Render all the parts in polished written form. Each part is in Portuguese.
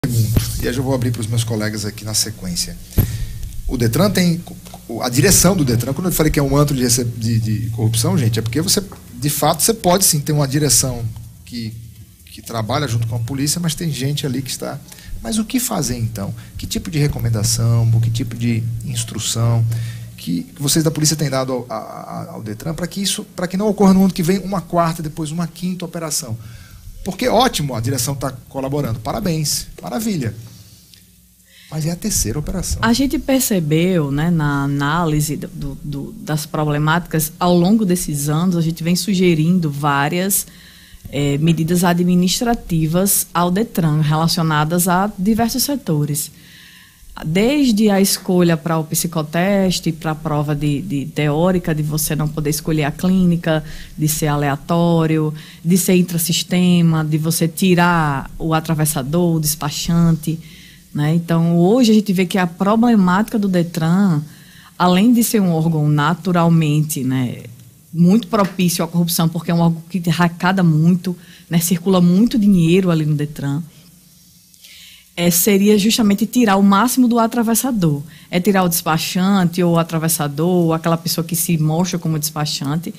E aí eu vou abrir para os meus colegas aqui na sequência. O Detran tem... A direção do Detran, quando eu falei que é um antro de corrupção, gente, é porque você, de fato, você pode sim ter uma direção que trabalha junto com a polícia, mas tem gente ali que está... Mas o que fazer, então? Que tipo de recomendação, que tipo de instrução que vocês da polícia têm dado ao Detran para que não ocorra no ano que vem uma quarta, depois uma quinta operação? Porque ótimo, a direção está colaborando. Parabéns, maravilha. Mas é a terceira operação. A gente percebeu, né, na análise das problemáticas, ao longo desses anos, a gente vem sugerindo várias medidas administrativas ao Detran, relacionadas a diversos setores. Desde a escolha para o psicoteste, para a prova de teórica, de você não poder escolher a clínica, de ser aleatório, de ser intrasistema, de você tirar o atravessador, o despachante, né? Então, hoje a gente vê que a problemática do Detran, além de ser um órgão naturalmente, né, muito propício à corrupção, porque é um órgão que arrecada muito, né, circula muito dinheiro ali no Detran, seria justamente tirar o máximo do atravessador. É tirar o despachante ou o atravessador, ou aquela pessoa que se mostra como despachante,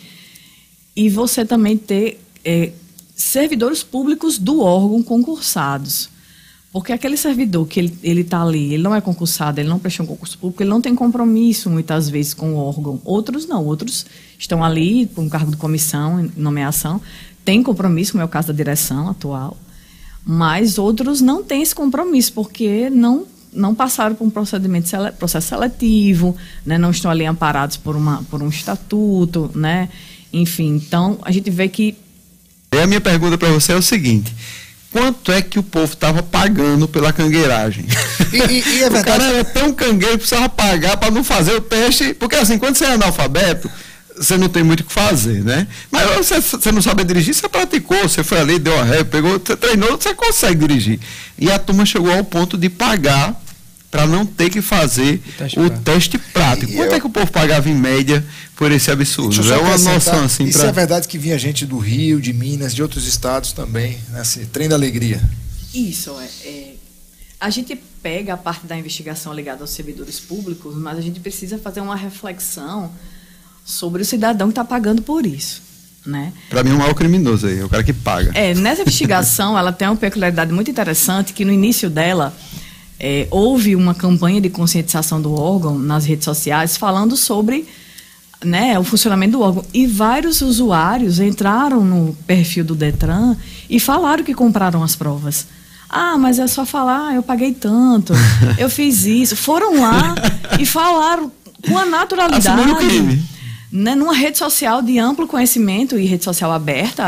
e você também ter servidores públicos do órgão concursados. Porque aquele servidor que ele está ali, ele não é concursado, ele não prestou um concurso público, ele não tem compromisso, muitas vezes, com o órgão. Outros não, outros estão ali com um cargo de comissão, nomeação, tem compromisso, como é o caso da direção atual, mas outros não têm esse compromisso, porque não passaram por um processo seletivo, né, não estão ali amparados por um estatuto, né, enfim. Então, a gente vê que... A minha pergunta para você é o seguinte: quanto é que o povo estava pagando pela cangueiragem? E é verdade... O cara era tão cangueiro que precisava pagar para não fazer o teste, porque assim, quando você é analfabeto, você não tem muito o que fazer, né? Mas você não sabe dirigir, você praticou, você foi ali, deu a ré, pegou, você treinou, você consegue dirigir. E a turma chegou ao ponto de pagar para não ter que fazer o teste prático. Quanto é que o povo pagava em média por esse absurdo? É uma noção assim. Isso é verdade que vinha gente do Rio, de Minas, de outros estados também, né? Assim, trem da alegria. Isso, a gente pega a parte da investigação ligada aos servidores públicos, mas a gente precisa fazer uma reflexão sobre o cidadão que está pagando por isso, né? Para mim é um maior criminoso aí, é o cara que paga. Nessa investigação, ela tem uma peculiaridade muito interessante, que no início dela houve uma campanha de conscientização do órgão nas redes sociais falando sobre, né, o funcionamento do órgão. E vários usuários entraram no perfil do Detran e falaram que compraram as provas. Ah, mas é só falar, eu paguei tanto, eu fiz isso. Foram lá e falaram com a naturalidade, né, numa rede social de amplo conhecimento e rede social aberta,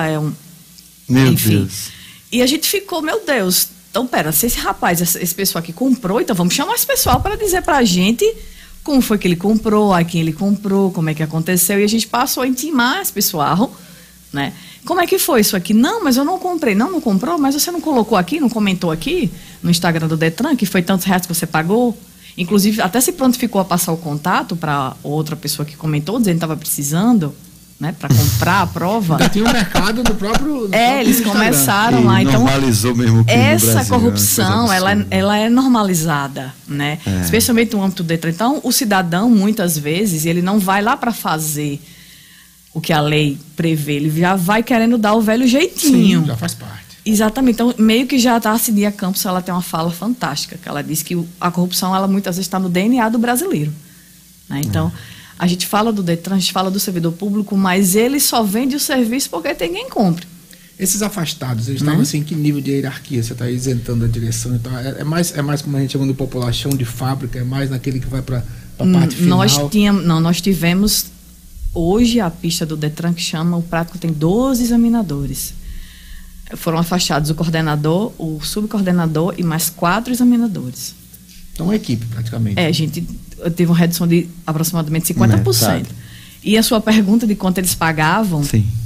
enfim. Deus. E a gente ficou, meu Deus, então pera, se esse rapaz, esse pessoal aqui comprou, então vamos chamar esse pessoal para dizer pra gente como foi que ele comprou, a quem ele comprou, como é que aconteceu, e a gente passou a intimar esse pessoal, né? Como é que foi isso aqui? Não, mas eu não comprei. Não comprou? Mas você não colocou aqui, não comentou aqui no Instagram do Detran que foi tantos reais que você pagou? Inclusive, até se prontificou a passar o contato para outra pessoa que comentou, dizendo que estava precisando, né, para comprar a prova. Já tinha um mercado no próprio eles começaram lá. Então, normalizou mesmo o crime essa no Brasil, corrupção, ela é normalizada, né? Especialmente no âmbito do Detran. Então, o cidadão, muitas vezes, ele não vai lá para fazer o que a lei prevê, ele já vai querendo dar o velho jeitinho. Sim, já faz parte. Exatamente. Então, meio que já a Cidinha Campos, ela tem uma fala fantástica, que ela diz que a corrupção, ela muitas vezes está no DNA do brasileiro, né? Então, a gente fala do Detran, a gente fala do servidor público, mas ele só vende o serviço porque tem quem compre. Esses afastados, eles estavam assim, em que nível de hierarquia? Você está isentando a direção? Então, é mais como a gente chama de população de fábrica, é mais naquele que vai para a parte final? Nós tivemos, hoje, a pista do Detran, que chama, o prático tem 12 examinadores. Foram afastados o coordenador, o subcoordenador e mais 4 examinadores. Então, uma equipe, praticamente. A gente teve uma redução de aproximadamente 50%. E a sua pergunta de quanto eles pagavam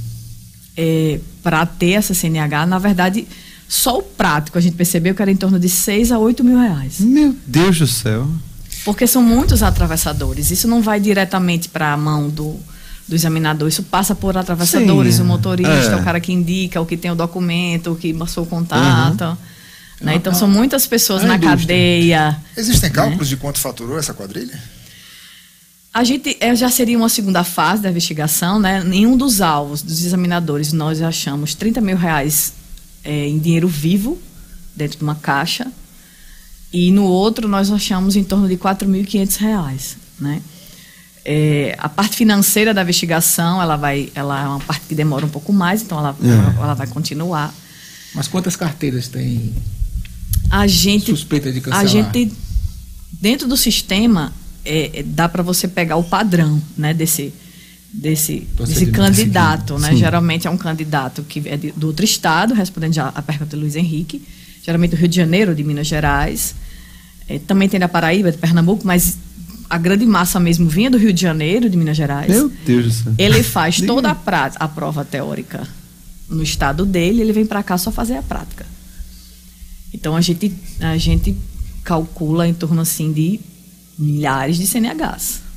para ter essa CNH, na verdade, só o prático, a gente percebeu que era em torno de 6 a 8 mil reais. Meu Deus do céu! Porque são muitos atravessadores. Isso não vai diretamente para a mão do examinador, isso passa por atravessadores, o motorista, o cara que indica, o que tem o documento, o que passou o contato. Né? Então são muitas pessoas na cadeia. Existem cálculos de quanto faturou essa quadrilha? A gente já seria uma segunda fase da investigação, né? Em um dos alvos dos examinadores, nós achamos R$30 mil em dinheiro vivo, dentro de uma caixa, e no outro nós achamos em torno de R$4.500, né? A parte financeira da investigação, ela é uma parte que demora um pouco mais, então ela vai continuar. Mas quantas carteiras tem suspeita de cancelar? A gente, dentro do sistema, dá para você pegar o padrão, né, desse candidato, né? Geralmente é um candidato que é do outro estado, respondendo já a pergunta do Luiz Henrique, geralmente do Rio de Janeiro, de Minas Gerais, também tem da Paraíba, de Pernambuco, mas a grande massa mesmo vinha do Rio de Janeiro, de Minas Gerais. Meu Deus do céu. Ele faz toda a prova teórica no estado dele, ele vem para cá só fazer a prática. Então a gente calcula em torno assim de milhares de CNHs.